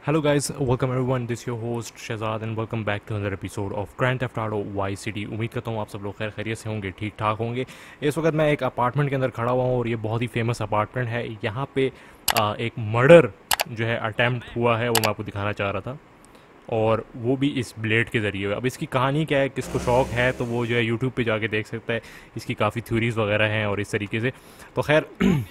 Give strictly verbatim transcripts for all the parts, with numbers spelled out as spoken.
Hello guys, welcome everyone. This is your host Shahzad and welcome back to another episode of Grand Theft Auto Vice City. उम्मीद करता हूँ आप सब लोग खैर खैरियत से होंगे, ठीक ठाक होंगे। इस वक्त मैं एक अपार्टमेंट के अंदर खड़ा हुआ हूँ और ये बहुत ही फेमस अपार्टमेंट है। यहाँ पे आ, एक मर्डर जो है अटैम्प्ट हुआ है, वो मैं आपको दिखाना चाह रहा था, और वो भी इस ब्लेड के ज़रिए। अब इसकी कहानी क्या है, किसको शौक़ है तो वो जो है यूट्यूब पे जाके देख सकता है। इसकी काफ़ी थ्योरीज़ वगैरह हैं और इस तरीके से। तो खैर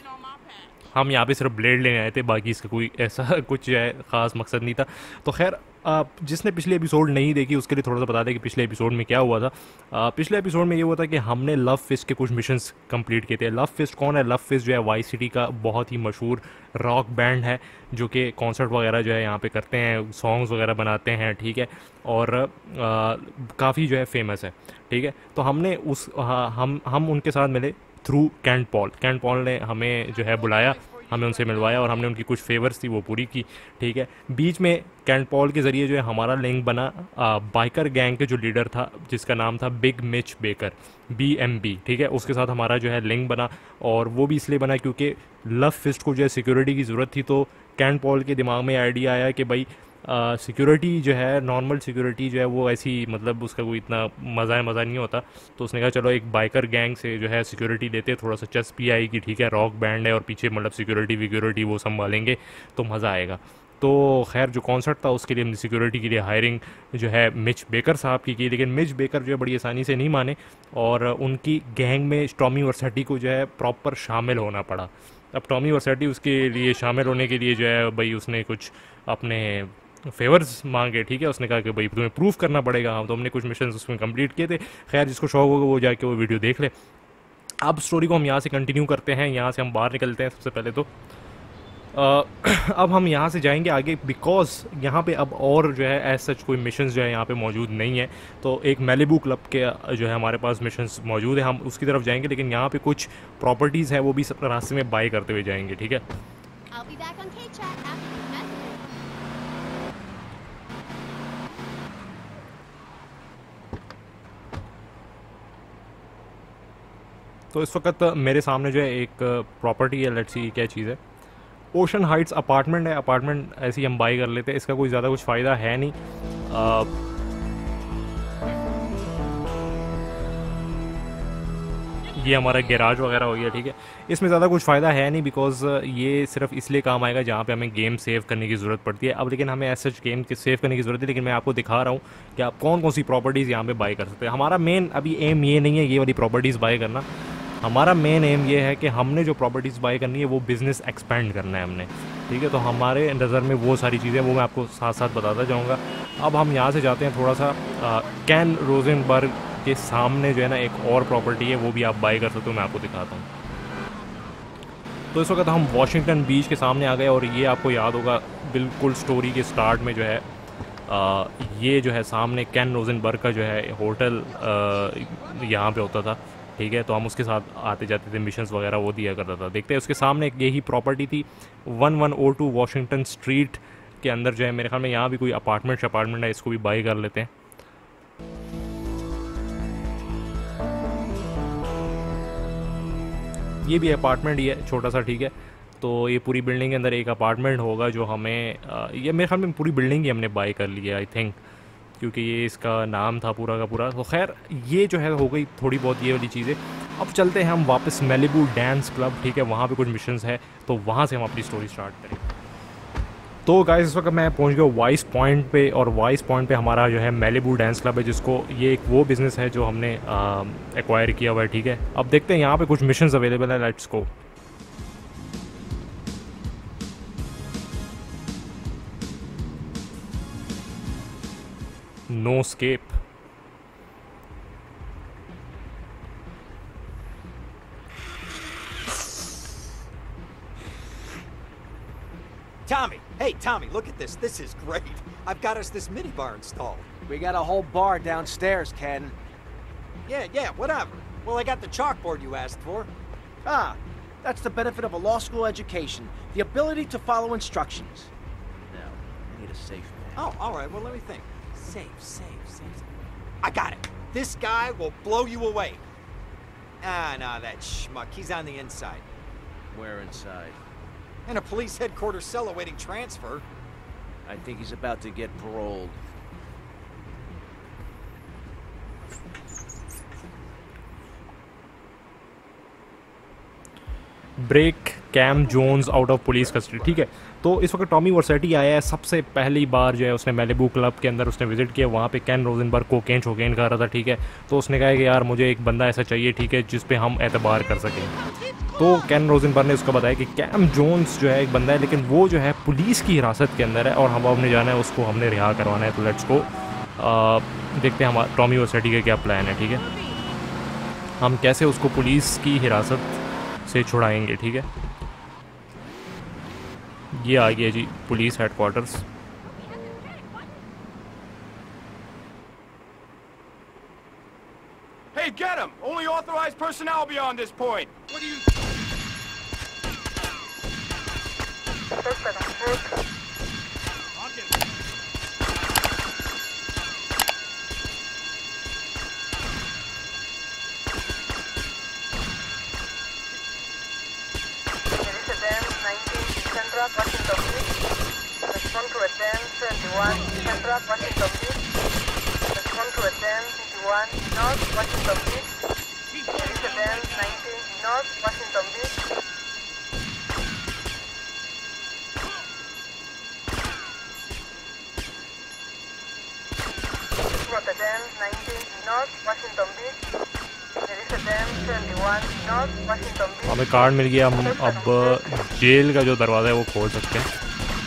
हम यहाँ पे सिर्फ ब्लेड लेने आए थे, बाकी इसका कोई ऐसा कुछ जो है ख़ास मकसद नहीं था। तो खैर आप जिसने पिछले एपिसोड नहीं देखी उसके लिए थोड़ा सा बता दें कि पिछले एपिसोड में क्या हुआ था। आ, पिछले एपिसोड में ये हुआ था कि हमने लव फिस्ट के कुछ मिशंस कंप्लीट किए थे। लव फिस्ट कौन है? लव फिस्ट जो है वाई सिटी का बहुत ही मशहूर रॉक बैंड है, जो कि कॉन्सर्ट वगैरह जो है यहाँ पे करते हैं, सॉन्ग्स वगैरह बनाते हैं, ठीक है, और काफ़ी जो है फेमस है, ठीक है। तो हमने उस आ, हम हम उनके साथ मिले through Kent Paul. Kent Paul ने हमें जो है बुलाया, हमें उनसे मिलवाया और हमने उनकी कुछ फेवर्स थी वो पूरी की, ठीक है। बीच में कैंट पॉल के ज़रिए जो है हमारा लिंक बना आ, बाइकर गैंग के जो लीडर था, जिसका नाम था Big Mitch Baker, B M B, ठीक है। उसके साथ हमारा जो है लिंक बना, और वो भी इसलिए बना क्योंकि लव फिस्ट को जो है सिक्योरिटी की ज़रूरत थी। तो कैंट पॉल के दिमाग में आइडिया आया कि भाई सिक्योरिटी जो है, नॉर्मल सिक्योरिटी जो है वो ऐसी, मतलब उसका कोई इतना मज़ा मज़ा नहीं होता। तो उसने कहा चलो एक बाइकर गैंग से जो है सिक्योरिटी लेते, थोड़ा सा चस्पी आएगी, ठीक है, रॉक बैंड है और पीछे मतलब सिक्योरिटी विक्योरिटी वो संभालेंगे तो मज़ा आएगा। तो खैर जो कॉन्सर्ट था उसके लिए हमने सिक्योरिटी के लिए हायरिंग जो है मिच बेकर साहब की की, लेकिन मिच बेकर जो है बड़ी आसानी से नहीं माने और उनकी गैंग में टॉमी वर्सेटी को जो है प्रॉपर शामिल होना पड़ा। अब टॉमी वर्सेटी उसके लिए शामिल होने के लिए जो है भाई उसने कुछ अपने फेवर्स मांगे, ठीक है। उसने कहा कि भाई तुम्हें प्रूफ करना पड़ेगा। हम तो हमने कुछ मिशन उसमें कंप्लीट किए थे। खैर जिसको शौक होगा वो जाके वो वीडियो देख ले। अब स्टोरी को हम यहाँ से कंटिन्यू करते हैं, यहाँ से हम बाहर निकलते हैं। सबसे पहले तो आ, अब हम यहाँ से जाएंगे आगे, बिकॉज यहाँ पे अब और जो है एज सच कोई मिशंस जो है यहाँ पे मौजूद नहीं है। तो एक मैलिबू क्लब के जो है हमारे पास मिशंस मौजूद है, हम उसकी तरफ जाएंगे, लेकिन यहाँ पे कुछ प्रॉपर्टीज़ हैं वो भी रास्ते में बाई करते हुए जाएंगे, ठीक है। तो इस वक्त मेरे सामने जो है एक प्रॉपर्टी है, लेट्स सी क्या चीज़ है। ओशन हाइट्स अपार्टमेंट है। अपार्टमेंट ऐसे ही हम बाई कर लेते हैं, इसका कोई ज़्यादा कुछ फ़ायदा है नहीं। आ, ये हमारा गैराज वगैरह हो गया, ठीक है। इसमें ज़्यादा कुछ फ़ायदा है नहीं, बिकॉज ये सिर्फ इसलिए काम आएगा जहाँ पे हमें गेम सेव करने की ज़रूरत पड़ती है। अब लेकिन हमें ऐसा गेम सेव करने की ज़रूरत है, लेकिन मैं आपको दिखा रहा हूँ कि आप कौन कौन सी प्रॉपर्टीज़ यहाँ पे बाई कर सकते हैं। हमारा मेन अभी एम ये नहीं है ये वाली प्रॉपर्टीज़ बाई करना। हमारा मेन एम ये है कि हमने जो प्रॉपर्टीज़ बाई करनी है वो बिज़नेस एक्सपेंड करना है हमने, ठीक है। तो हमारे नज़र में वो सारी चीज़ें वो मैं आपको साथ साथ बताता जाऊँगा। अब हम यहाँ से जाते हैं थोड़ा सा आ, कैन रोजनबर्ग के सामने जो है ना एक और प्रॉपर्टी है, वो भी आप बाई कर सकते हो, मैं आपको दिखाता हूँ। तो इस वक्त हम वॉशिंगटन बीच के सामने आ गए, और ये आपको याद होगा बिल्कुल स्टोरी के स्टार्ट में जो है आ, ये जो है सामने कैन रोजनबर्ग का जो है होटल यहाँ पे होता था, ठीक है। तो हम उसके साथ आते जाते थे, मिशंस वगैरह वो दिया करता था। देखते हैं उसके सामने यही प्रॉपर्टी थी, one one oh two Washington Street के अंदर जो है। मेरे ख्याल में यहाँ भी कोई अपार्टमेंट अपार्टमेंट है, इसको भी बाई कर लेते हैं। ये भी अपार्टमेंट ही है, छोटा सा, ठीक है। तो ये पूरी बिल्डिंग के अंदर एक अपार्टमेंट होगा जो हमें आ, ये मेरे ख्याल में पूरी बिल्डिंग ही हमने बाई कर लिया आई थिंक, क्योंकि ये इसका नाम था पूरा का पूरा। तो खैर ये जो है हो गई थोड़ी बहुत ये वाली चीज़ें। अब चलते हैं हम वापस मैलिबू डांस क्लब, ठीक है। वहाँ पे कुछ मिशंस है, तो वहाँ से हम अपनी स्टोरी स्टार्ट करें। तो गाइस इस वक्त मैं पहुँच गया वाइस पॉइंट पे, और वाइस पॉइंट पे हमारा जो है मैलिबू डांस क्लब है, जिसको ये एक वो बिज़नेस है जो हमने एक्वायर किया हुआ है, ठीक है। अब देखते हैं यहाँ पे कुछ मिशंस अवेलेबल है, let's go. No escape. Tommy, hey Tommy, look at this. This is great. I've got us this mini bar installed. We got a whole bar downstairs, Ken. Yeah, yeah, whatever. Well, I got the chalkboard you asked for. Ah, that's the benefit of a law school education. The ability to follow instructions. Now, I need a safe man. Oh, all right, well, let me think. Safe, safe, safe. I got it. This guy will blow you away. Ah, no, that schmuck. He's on the inside. Where inside? In a police headquarters cell awaiting transfer. I think he's about to get paroled. Break Cam Jones out of police custody, ठीक है। तो इस वक्त Tommy वर्सेटी आया है, सबसे पहली बार जो है उसने मैलिबू क्लब के अंदर उसने विजिट किया, वहाँ पे कैन रोजनबर्ग कोकेन शोकेन कर रहा था, ठीक है। तो उसने कहा कि यार मुझे एक बंदा ऐसा चाहिए, ठीक है, जिस पे हम एतबार कर सकें। तो कैन रोजनबर्ग ने उसको बताया कि कैम जोन्स जो है एक बंदा है, लेकिन वो जो है पुलिस की हिरासत के अंदर है और हम हमने जाना है, उसको हमने रिहा करवाना है। तो लेट्स को देखते हैं हम टॉमी वर्सेटी का क्या प्लान है, ठीक है। हम कैसे उसको पुलिस की हिरासत से छुड़ाएंगे, ठीक है। ये आ गया जी police headquarters. Hey, get him! Only authorized personnel beyond this point. What do you? Washington Beach. Respond to a ten twenty-one Central Washington Beach. Respond to a ten twenty-one North Washington Beach. There is a ten ninety North Washington Beach. Respond to ten ninety North Washington Beach. There is a ten twenty-one North Washington Beach. हमें card मिल गया, हम अब jail का जो दरवाज़ा है वो खोल सकते हैं।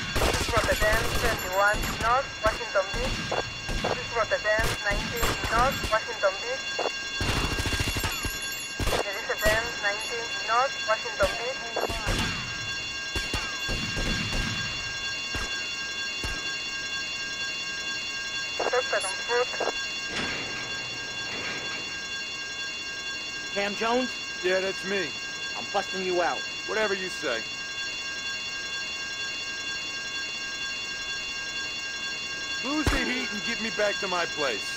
Cam Jones? Yeah, that's me. I'm busting you out. Whatever you say. Lose the heat and get me back to my place.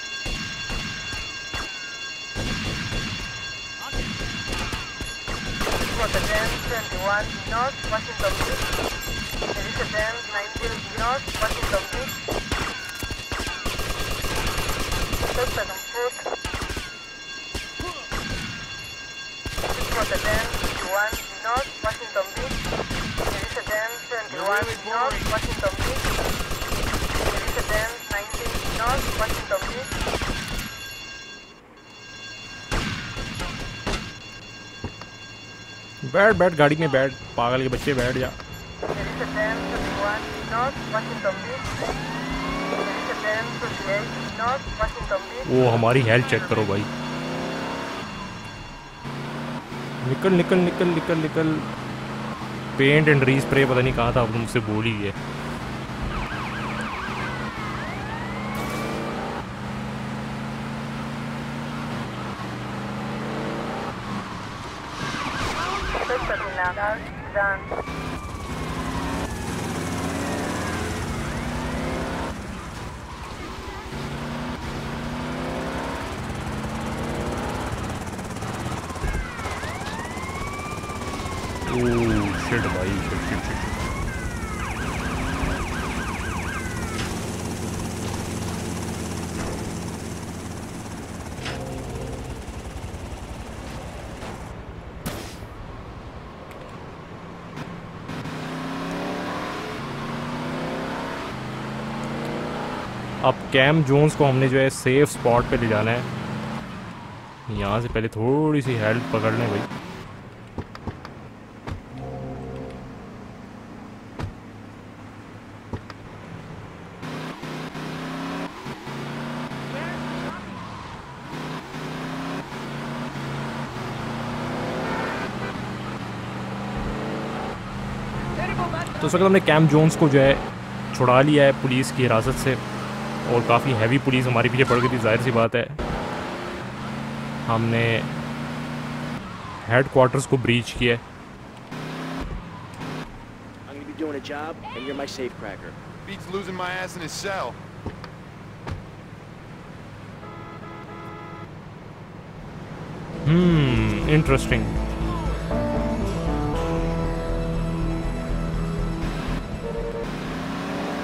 For the ten twenty-one North Washington Beach. There is a ten nineteen North Washington Beach. Suspect on foot. For the ten twenty-one North Washington Beach. There is a ten twenty-one North Washington Beach. There is a ten nineteen North Washington Beach. बैठ बैठ गाड़ी में बैठ, पागल के बच्चे बैठ जा। There is a ten twenty-one North Washington Beach. There is a ten twenty-eight North Washington Beach. वो हमारी हेल्थ चेक करो भाई। निकल निकल निकल निकल निकल। पेंट एंड रीस्प्रे पता नहीं कहा था, अब मुझसे बोल ही है। Done. ओह शिट भाई, शिट शिट शिट शिट। अब कैम जोन्स को हमने जो है सेफ स्पॉट पे ले जाना है। यहाँ से पहले थोड़ी सी हेल्प पकड़ लें भाई। तो उस वक्त हमने कैम जोन्स को जो है छुड़ा लिया है पुलिस की हिरासत से, और काफ़ी हैवी पुलिस हमारे पीछे पड़ गई थी, जाहिर सी बात है। हमने हेड क्वार्टर्स को ब्रीच किया है। I'm gonna be doing a job, and you're my safecracker. Beats losing my ass in his cell. Hmm, interesting.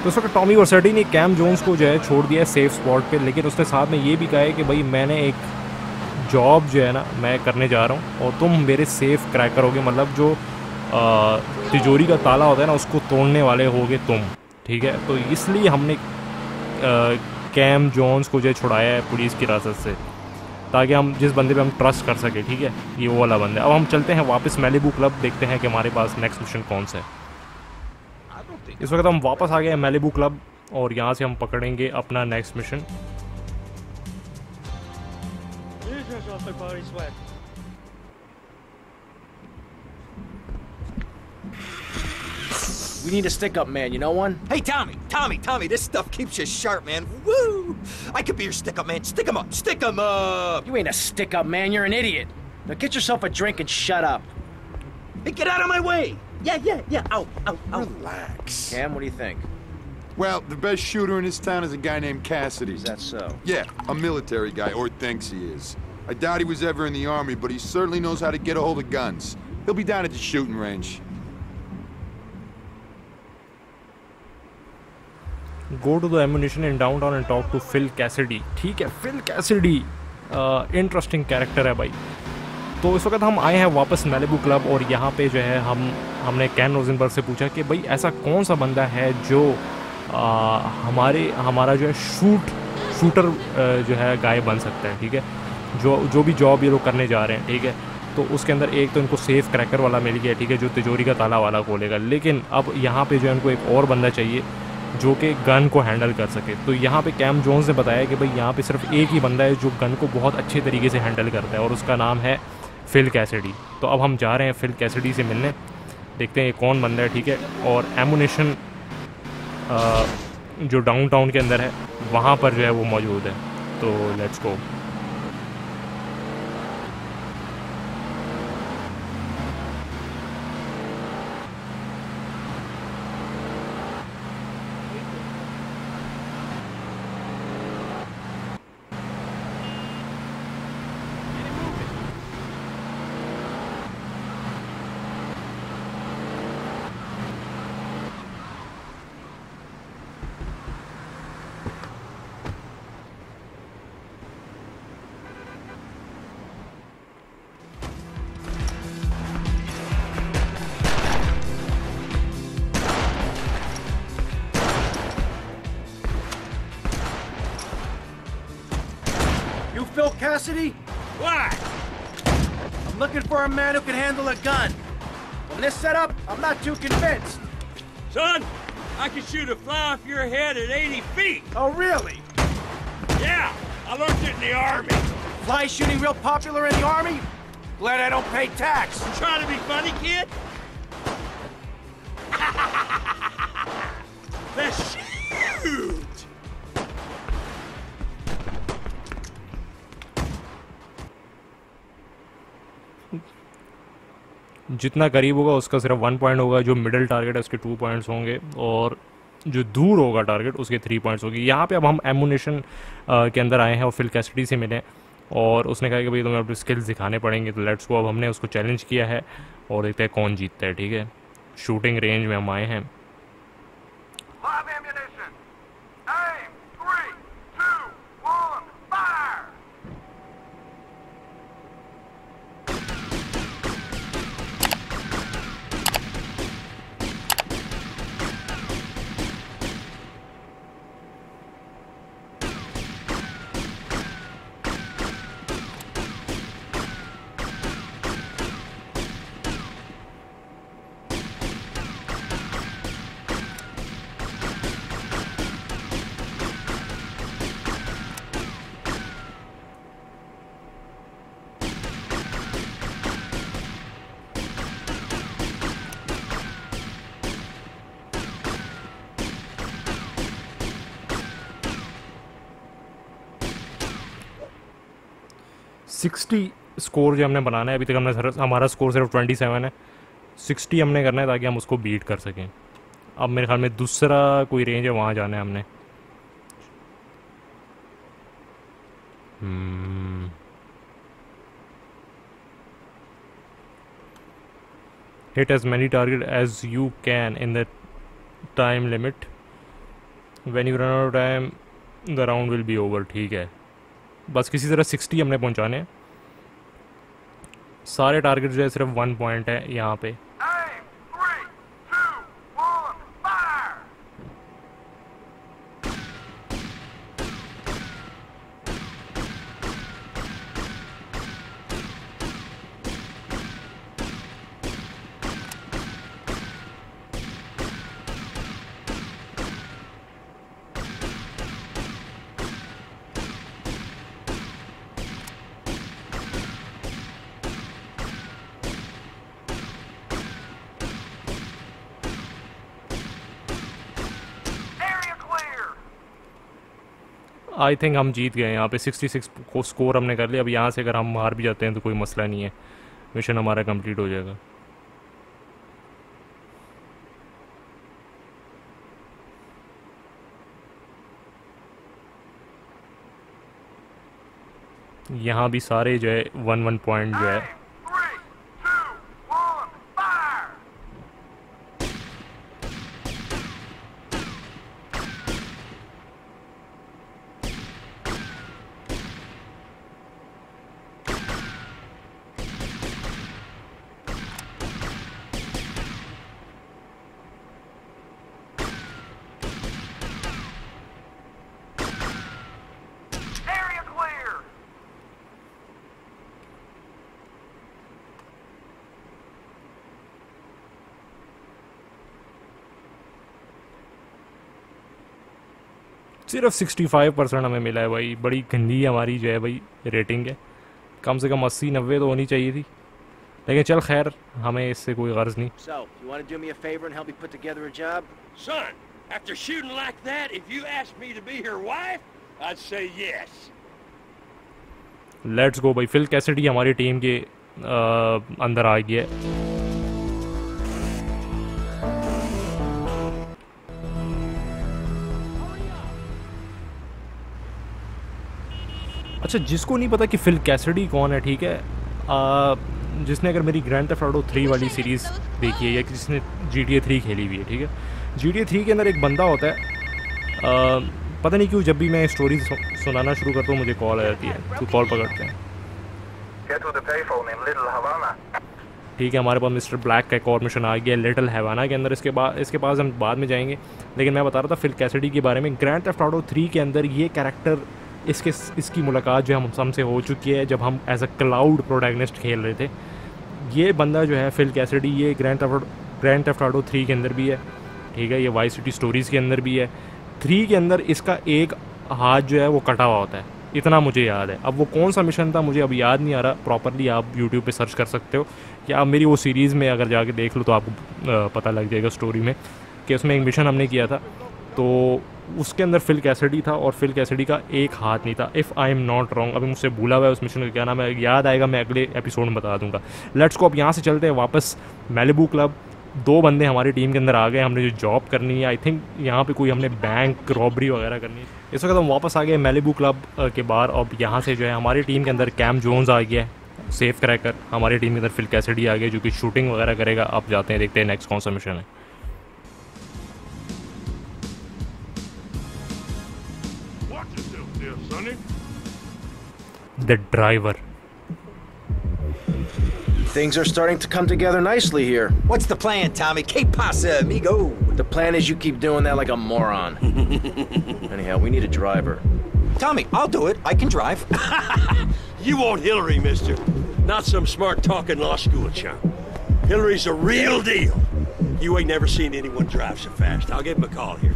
तो उस वक्त टॉमी वर्सेटी ने कैम जोन्स को जो है छोड़ दिया है सेफ स्पॉट पे, लेकिन उसने साथ में ये भी कहा है कि भाई मैंने एक जॉब जो है ना मैं करने जा रहा हूँ और तुम मेरे सेफ क्रैकर होगे, मतलब जो आ, तिजोरी का ताला होता है ना उसको तोड़ने वाले होगे तुम, ठीक है। तो इसलिए हमने आ, कैम जोन्स को जो है छुड़ाया है पुलिस की हिरासत से, ताकि हम जिस बंदे पे हम ट्रस्ट कर सके, ठीक है। ये वो वाला बंदा है। अब हम चलते हैं वापस मैलिबू क्लब, देखते हैं कि हमारे पास नेक्स्ट मिशन कौन सा है। इस वक्त हम वापस आ गए हैं मैलिबू क्लब और यहाँ से हम पकड़ेंगे अपना next mission. We need a stick-up man, you know one? Hey, Tommy, Tommy, Tommy, this stuff keeps you sharp, man. Woo! I could be your stick-up man. Stick 'em up, stick 'em up. You ain't a stick-up man, you're an idiot. Now get yourself a drink and shut up. Hey, get out of my way. Yeah, yeah, yeah. Out, out, out. Relax. Cam, what do you think? Well, the best shooter in this town is a guy named Cassidy. Is that so? Yeah, a military guy, or thinks he is. I doubt he was ever in the army, but he certainly knows how to get a hold of guns. He'll be down at the shooting range. Go to the ammunition in downtown and talk to Phil Cassidy। ठीक है, Phil Cassidy interesting character है भाई। तो इस वक्त हम आए हैं वापस मैलिबू क्लब और यहाँ पे जो है हम हमने कैन रोजनबर्ग से पूछा कि भाई ऐसा कौन सा बंदा है जो आ, हमारे हमारा जो है शूट शूटर जो है गाय बन सकता है, ठीक है। जो जो भी जॉब ये लोग करने जा रहे हैं, ठीक है। तो उसके अंदर एक तो इनको सेफ क्रैकर वाला मिल गया, ठीक है, जो तिजोरी का ताला वाला खोलेगा। लेकिन अब यहाँ पे जो है उनको एक और बंदा चाहिए जो कि गन को हैंडल कर सके। तो यहाँ पे कैम जोन्स ने बताया कि भाई यहाँ पे सिर्फ एक ही बंदा है जो गन को बहुत अच्छे तरीके से हैंडल करता है और उसका नाम है फिल कैसिडी। तो अब हम जा रहे हैं फिल कैसिडी से मिलने, देखते हैं ये कौन बंदा है, ठीक है। और एमुनेशन जो डाउनटाउन के अंदर है वहाँ पर जो है वो मौजूद है। तो let's go. Phil Cassidy? Why? I'm looking for a man who can handle a gun. From this setup, I'm not too convinced. Son, I can shoot a fly off your head at eighty feet. Oh, really? Yeah, I learned it in the Army. Fly shooting real popular in the Army? Glad I don't pay tax. You trying to be funny, kid? Let's shoot! जितना करीब होगा उसका सिर्फ one point होगा, जो middle target है उसके two points होंगे और जो दूर होगा टारगेट उसके थ्री पॉइंट्स होगी। यहाँ पे अब हम एमुनेशन के अंदर आए हैं और फिल कैसिडी से मिले और उसने कहा कि भाई तुम्हें अपने स्किल्स दिखाने पड़ेंगे। तो लेट्स गो। अब हमने उसको चैलेंज किया है और देखते हैं कौन जीतता है, ठीक है। शूटिंग रेंज में हम आए हैं। सिक्सटी स्कोर जो हमने बनाना है, अभी तक हमने हमारा स्कोर सिर्फ ट्वेंटी सेवन है। सिक्सटी हमने करना है ताकि हम उसको बीट कर सकें। अब मेरे ख्याल में दूसरा कोई रेंज है, वहाँ जाना है हमने। Hit as many target as you can in the time limit when you run out of time the round will be over. ठीक है, बस किसी तरह सिक्सटी हमने पहुंचाने हैं। सारे टारगेट जो है सिर्फ वन पॉइंट है यहाँ पे। आई थिंक हम जीत गए यहाँ पे। सिक्सटी सिक्स को स्कोर हमने कर लिया। अब यहाँ से अगर हम हार भी जाते हैं तो कोई मसला नहीं है, मिशन हमारा कंप्लीट हो जाएगा। यहाँ भी सारे जो है वन वन पॉइंट जो है सिर्फ सिक्सटी फाइव परसेंट हमें मिला है भाई। बड़ी गंदी हमारी जो है भाई रेटिंग है। कम से कम अस्सी नब्बे तो होनी चाहिए थी, लेकिन चल खैर, हमें इससे कोई गर्ज नहीं। So, you want to do me a favor and help me put together a job? Son, after shooting like that, if you asked me to be your wife, I'd say yes. Let's go भाई। Phil Cassidy हमारी team के आ, अंदर आ गया है। अच्छा, जिसको नहीं पता कि फिल कैसिडी कौन है, ठीक है, आ, जिसने अगर मेरी ग्रैंड थेफ्ट ऑटो थ्री वाली सीरीज़ देखी है या जिसने जी टी ए थ्री खेली हुई है, ठीक है, जी टी ए थ्री के अंदर एक बंदा होता है, आ, पता नहीं क्यों जब भी मैं स्टोरी सुनाना शुरू करता हूँ मुझे कॉल आ जाती है, तो कॉल पकड़ते हैं। ठीक है, हमारे पास मिस्टर ब्लैक का एक और मिशन आ गया लिटिल हैवाना के अंदर। इसके बाद इसके पास हम बाद में जाएंगे, लेकिन मैं बता रहा था फिल कैसिडी के बारे में। ग्रैंड थेफ्ट ऑटो थ्री के अंदर ये कैरेक्टर, इसके इसकी मुलाकात जो है हम हमसे हो चुकी है जब हम एज अ क्लाउड प्रोटैगनिस्ट खेल रहे थे। ये बंदा जो है फिल कैसिडी, ये Grand Theft Grand Theft Auto three के अंदर भी है, ठीक है, ये वाई सिटी स्टोरीज़ के अंदर भी है। थ्री के अंदर इसका एक हाथ जो है वो कटा हुआ होता है, इतना मुझे याद है। अब वो कौन सा मिशन था मुझे अब याद नहीं आ रहा प्रॉपरली, आप यूट्यूब पे सर्च कर सकते हो या आप मेरी वो सीरीज़ में अगर जाके देख लो तो आपको पता लग जाएगा स्टोरी में कि उसमें एक मिशन हमने किया था, तो उसके अंदर फिल कैसिडी था और फिल कैसिडी का एक हाथ नहीं था, if I am not wrong. अभी मुझसे भूला हुआ है उस मिशन का क्या नाम है, याद आएगा मैं अगले एपिसोड में बता दूंगा। लेट्स को अब यहाँ से चलते हैं वापस मैलिबू क्लब। दो बंदे हमारी टीम के अंदर आ गए, हमने जो जॉब करनी है, आई थिंक यहाँ पे कोई हमने बैंक रॉबरी वगैरह करनी है। इस वक्त हम वापस आ गए मैलिबू क्लब के बाहर। अब यहाँ से जो है हमारी टीम के अंदर कैम जोन्स आ गया है, सेफ क्रैकर। हमारी टीम के अंदर फिल कैसिडी आ गया जो कि शूटिंग वगैरह करेगा। अब जाते हैं, देखते हैं नेक्स्ट कौन सा मिशन है। The driver. Things are starting to come together nicely here. What's the plan, Tommy? Que pasa, amigo? The plan is you keep doing that like a moron. Anyhow, we need a driver. Tommy, I'll do it. I can drive. You want Hillary, mister. Not some smart-talking law school chump. Hillary's a real deal. You ain't never seen anyone drive so fast. I'll give him a call here.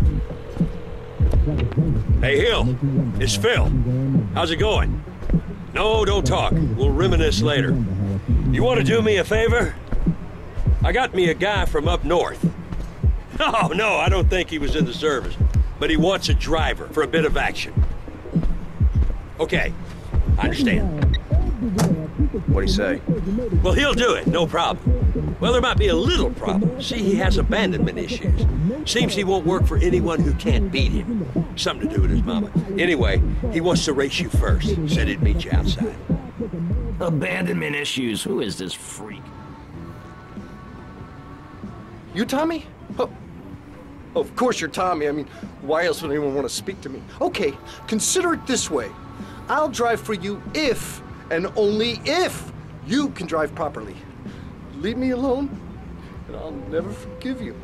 Hey, Hill. It's Phil. How's it going? No, don't talk. We'll reminisce later. You want to do me a favor? I got me a guy from up north. Oh, no, I don't think he was in the service. But he wants a driver for a bit of action. Okay, I understand. What'd he say? Well, he'll do it, no problem. Well, there might be a little problem. See, he has abandonment issues. Seems he won't work for anyone who can't beat him. Something to do with his mama. Anyway, he wants to race you first. Said he'd meet you outside. Abandonment issues. Who is this freak? You, Tommy? Oh, Of course you're Tommy. I mean, why else would anyone want to speak to me? Okay, consider it this way. I'll drive for you if, and only if, you can drive properly. Leave me alone, and I'll never forgive you.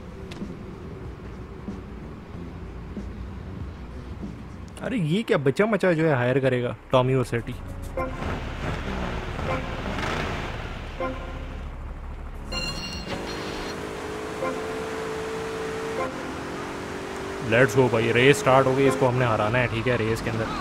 अरे ये क्या बच्चा मचा जो है higher करेगा Tommy वर्सेटी। Let's go भाई, race start हो गई, इसको हमने हराना है, ठीक है, रेस के अंदर।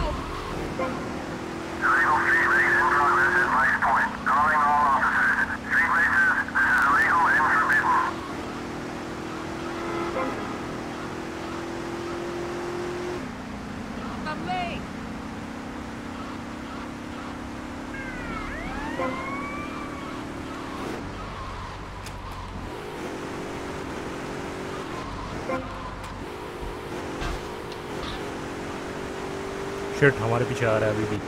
शिट, हमारे पीछे आ रहा है अभी भी।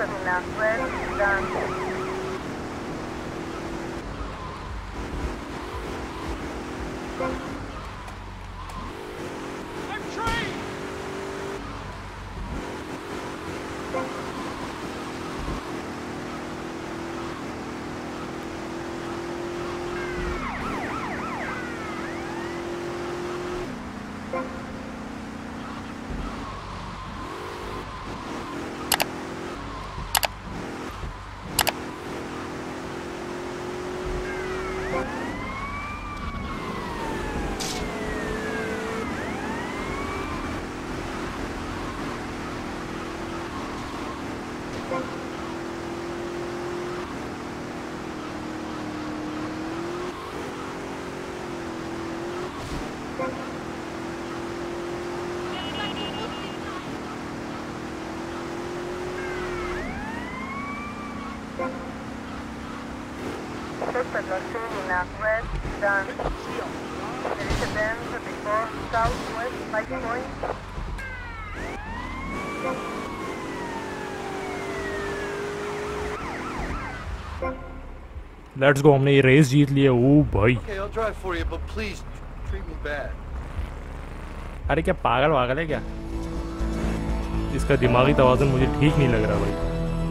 Red, done. There is a bend before southwest Pike Point. Let's go, हमने ये रेस जीत लिया। ओ भाई, Okay, I'll drive for you, but please treat me bad. अरे क्या पागल वागल है क्या? इसका दिमागी तवाज़ुन मुझे ठीक नहीं लग रहा भाई।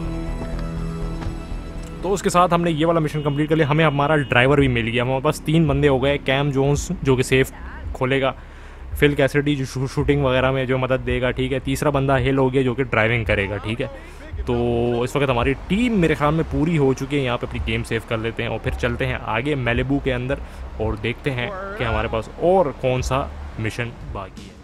तो उसके साथ हमने ये वाला मिशन कंप्लीट कर लिया। हमें हमारा ड्राइवर भी मिल गया। हमारे पास तीन बंदे हो गए। कैम जोन्स जो कि सेफ खोलेगा, फिल कैसिडी जो शू, शूटिंग वगैरह में जो मदद देगा, ठीक है। तीसरा बंदा हिल हो गया जो कि ड्राइविंग करेगा, ठीक है। तो इस वक्त हमारी टीम मेरे ख्याल में पूरी हो चुकी है। यहाँ पे अपनी गेम सेव कर लेते हैं और फिर चलते हैं आगे मैलिबू के अंदर और देखते हैं कि हमारे पास और कौन सा मिशन बाकी है।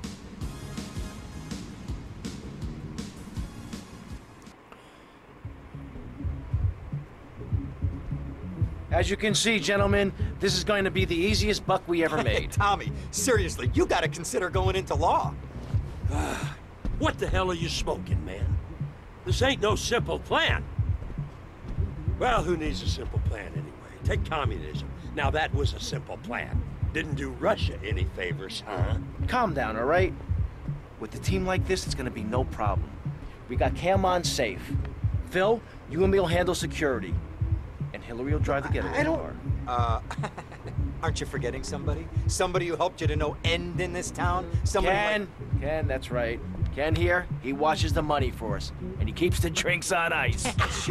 As you can see, gentlemen, this is going to be the easiest buck we ever made. Tommy, seriously, you gotta consider going into law. What the hell are you smoking, man? This ain't no simple plan. Well, who needs a simple plan anyway? Take communism. Now that was a simple plan. Didn't do Russia any favors, huh? Calm down, all right? With a team like this, it's going to be no problem. We got Cam on safe. Phil, you and me will handle security. And Hillary will drive the getaway I don't... car. Uh, aren't you forgetting somebody? Somebody who helped you to no end in this town? Somebody Ken, like... Ken, that's right. Ken here, he watches the money for us. And he keeps the drinks on ice.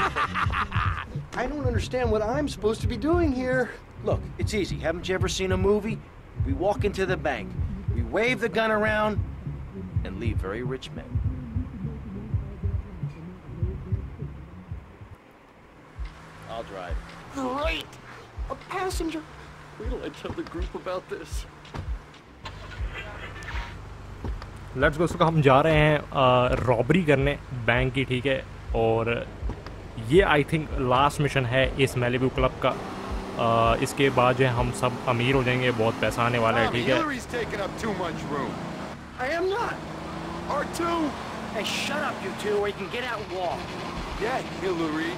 I don't understand what I'm supposed to be doing here. Look, it's easy. Haven't you ever seen a movie? We walk into the bank, we wave the gun around, and leave very rich men. I'll drive. Great! A passenger! Wait till I tell the group about this. Let's go, उसको हम जा रहे हैं robbery करने bank की, ठीक है। और ये आई थिंक लास्ट मिशन है इस मैलिबू क्लब का। uh, इसके बाद जो है हम सब अमीर हो जाएंगे, बहुत पैसा आने वाला है, ठीक है। Hillary's taking up too much room. I am not. R two? Hey, shut up, you two, or you can get out and walk. Yeah, Hillary.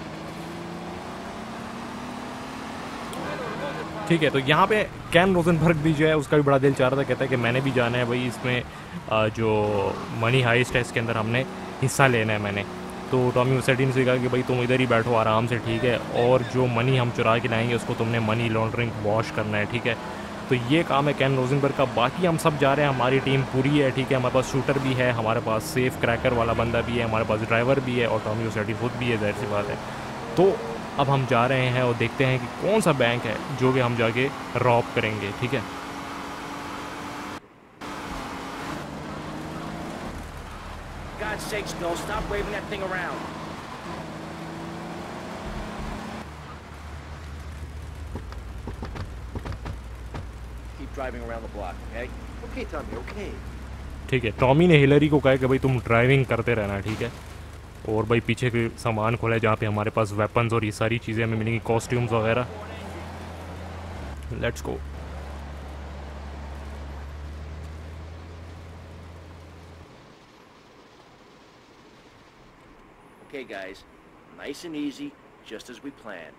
ठीक है, तो यहाँ पे कैन रोजनबर्ग भी जो है उसका भी बड़ा दिल चाह रहा था, कहता है कि मैंने भी जाना है भाई, इसमें जो मनी हाइस्ट है इसके अंदर हमने हिस्सा लेना है मैंने। तो टॉमी वर्सेटी ने कहा कि भाई तुम इधर ही बैठो आराम से, ठीक है, और जो मनी हम चुरा के लाएंगे उसको तुमने मनी लॉन्ड्रिंग वॉश करना है, ठीक है। तो तो ये काम है कैन रोजनबर्ग का। बाकी हम सब जा रहे हैं, हमारी टीम पूरी है, ठीक है। हमारे पास शूटर भी है, हमारे पास सेफ क्रैकर वाला बंदा भी है, हमारे पास ड्राइवर भी है और टॉमी ओसेटी खुद भी है, जाहिर सी बात है। तो अब हम जा रहे हैं और देखते हैं कि कौन सा बैंक है जो कि हम जाके रॉब करेंगे, ठीक है। God's sakes, Bill, stop waving that thing around. Keep driving around the block, okay? Okay, Tommy, okay. ठीक है, टॉमी ने हिलरी को कहा कि भाई तुम ड्राइविंग करते रहना, ठीक है। और भाई पीछे के सामान खोला है जहाँ पे हमारे पास वेपन्स और ये सारी चीज़ें हमें मिलेंगी, कॉस्ट्यूम्स वगैरह। Let's go. Okay, guys, nice and easy, just as we planned.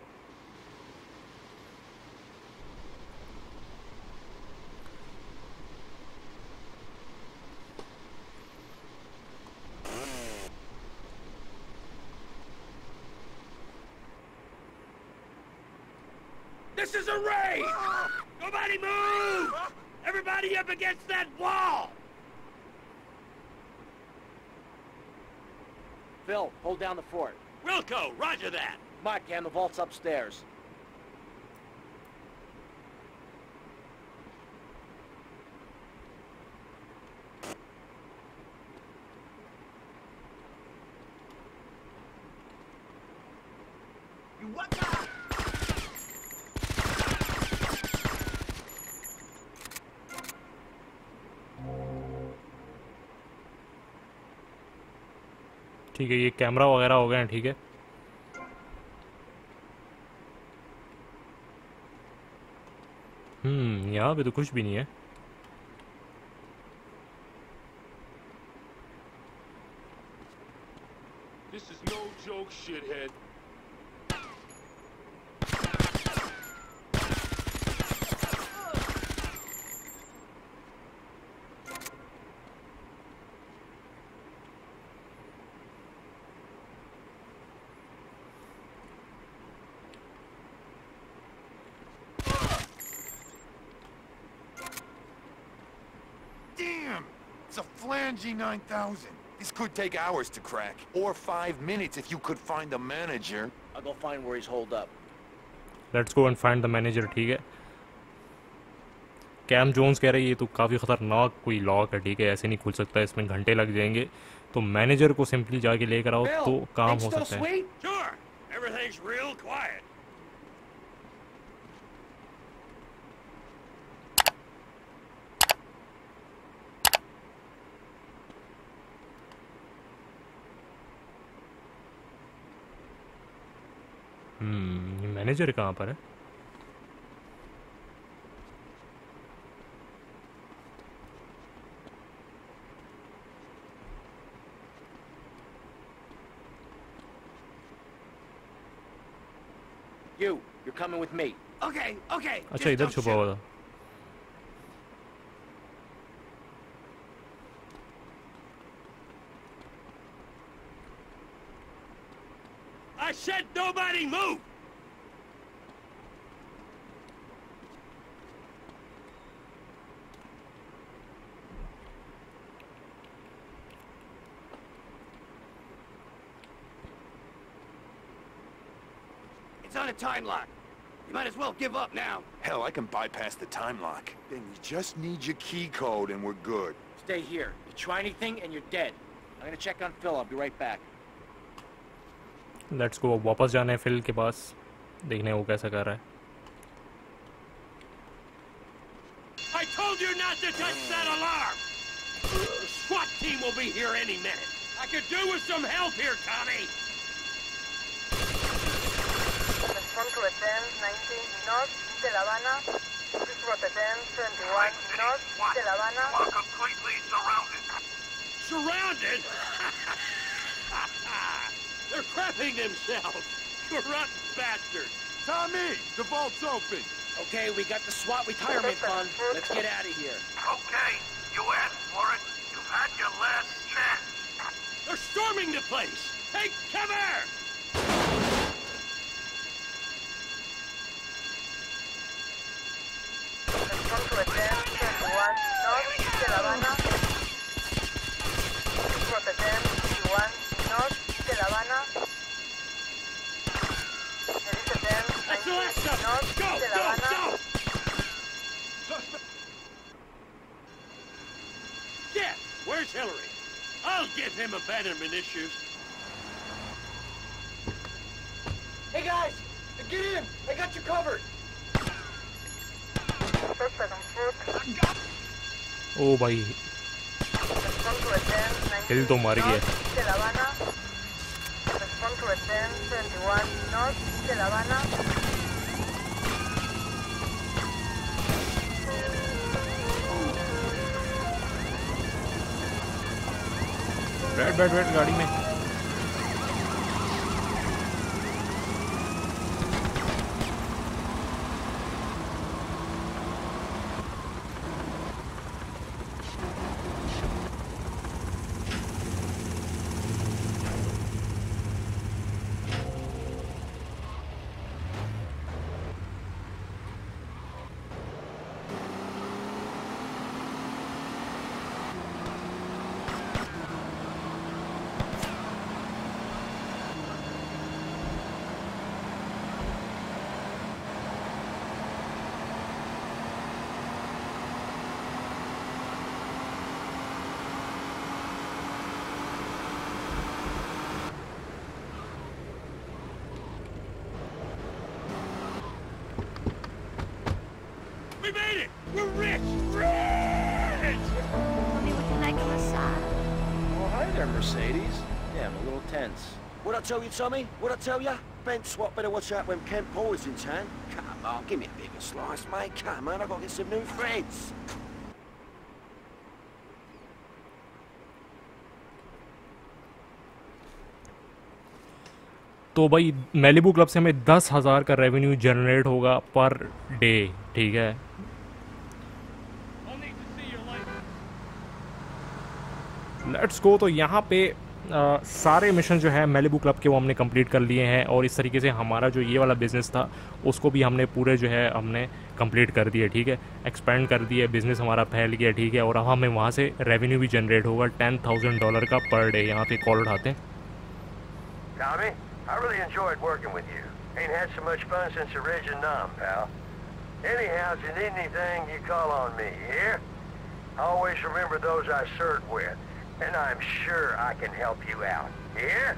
This is a raid! Nobody move! Everybody up against that wall! Phil, hold down the fort. Wilco, roger that! Mark, Cam, the vault's upstairs. You what? ठीक है, ये camera वगैरह हो गए हैं, ठीक है। हम्म यहाँ पे तो कुछ भी नहीं है। This is no joke, shithead. Damn! It's a flangy nine thousand. This could take hours to crack. Or five minutes if you could find the manager. I'll go find where he's holed up. Let's go and find the manager, ठीक है। Cam Jones कह रहे हैं ये तो काफ़ी ख़तरनाक कोई लॉक है, ठीक है, ऐसे नहीं खुल सकता, इसमें घंटे लग जाएंगे। तो मैनेजर को सिंपली जाके लेकर आओ तो काम हो सकता है। Sure, everything's real quiet. Hmm manager कहाँ पर है? You, you're coming with me. Okay, okay. अच्छा इधर छुपा हुआ था। I said nobody move! It's on a time lock. You might as well give up now. Hell, I can bypass the time lock. Then we just need your key code and we're good. Stay here. You try anything and you're dead. I'm gonna check on Phil. I'll be right back. Let's go, वापस जाना है fill के पास, देखने वो कैसा कर रहा है। I told you not to touch that alarm! The SWAT team will be here any minute. I could do with some help here, Tommy! Respond to attend nineteen North de La Habana. Please route attend seventy-one North de La Habana. We're completely surrounded. Surrounded? They're crapping themselves! Corrupt bastards! Tommy, the vault's open. Okay, we got the SWAT retirement fund. Let's get out of here. Okay, you asked for it. You've had your last chance. They're storming the place! Hey, come here! Where's Hillary? I'll give him abandonment issues. Hey guys, get in! I got you covered! Suspect on foot. ओ भाई Respond to attend दिल तो मर गया। North, de La Habana. Respond to attend seventy-one North, de La Habana. बैठ बैठ बैठ गाड़ी में। We made it! We're rich! Rich! Mommy, would you like a massage? Oh, hi there, Mercedes. Yeah, I'm a little tense. What'd I tell you, Tommy? What'd I tell you? Ben Swat better watch out when Ken Paul is in town. Come on, give me a bigger slice, mate. Come on, I've got to get some new friends. तो भाई Malibu club से हमें दस हज़ार का revenue generate होगा पर day, ठीक है। Let's go. तो यहाँ पे आ, सारे मिशन जो है मैलिबू क्लब के वो हमने कंप्लीट कर लिए हैं और इस तरीके से हमारा जो ये वाला बिज़नेस था उसको भी हमने पूरे जो है हमने कंप्लीट कर दिया, ठीक है। एक्सपेंड कर दिया, बिज़नेस हमारा फैल गया, ठीक है। और अब हमें वहाँ से रेवेन्यू भी जनरेट होगा टेन थाउजेंड डॉलर का पर डे। यहाँ पे कॉल उठाते हैं। Tommy, I really enjoyed working with you. Ain't had so much fun since the Reg and Nom, pal. Anyhow, if you need anything, you call on me, you hear? Always remember those I served with, and I'm sure I can help you out, you hear?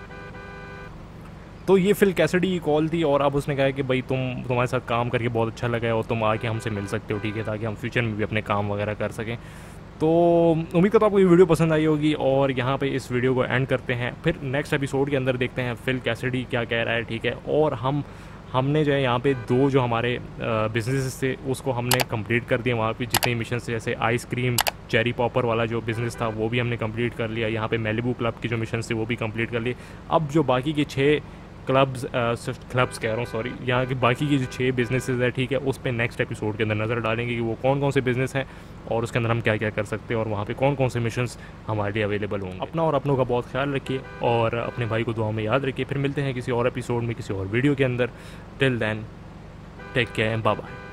तो ये fill Cassidy की call थी और अब उसने कहा कि भाई तुम तुम्हारे साथ काम करके बहुत अच्छा लगा है और तुम आके हमसे मिल सकते हो, ठीक है, ताकि हम फ्यूचर में भी अपने काम वगैरह कर सकें। तो उम्मीद करता हूँ आपको ये वीडियो पसंद आई होगी और यहाँ पे इस वीडियो को एंड करते हैं। फिर नेक्स्ट एपिसोड के अंदर देखते हैं फिल कैसिडी क्या कह रहा है, ठीक है। और हम हमने जो है यहाँ पे दो जो हमारे बिजनेस थे उसको हमने कंप्लीट कर दिया। वहाँ पे जितने मिशन थे जैसे आइसक्रीम चेरी पॉपर वाला जो बिज़नेस था वो भी हमने कंप्लीट कर लिया। यहाँ पे मैलिबू क्लब के जो मिशन थे वो भी कंप्लीट कर लिए। अब जो बाकी के छः क्लब्स क्लब्स कह रहा हूँ सॉरी यहाँ के बाकी की जो छः बिजनेसेस है, ठीक है, उस पर नेक्स्ट एपिसोड के अंदर नज़र डालेंगे कि वो कौन कौन से बिज़नेस हैं और उसके अंदर हम क्या क्या कर सकते हैं और वहाँ पे कौन कौन से मिशंस हमारे लिए अवेलेबल होंगे। अपना और अपनों का बहुत ख्याल रखिए और अपने भाई को दुआ में याद रखिए। फिर मिलते हैं किसी और एपिसोड में किसी और वीडियो के अंदर। Till then take care, bye bye.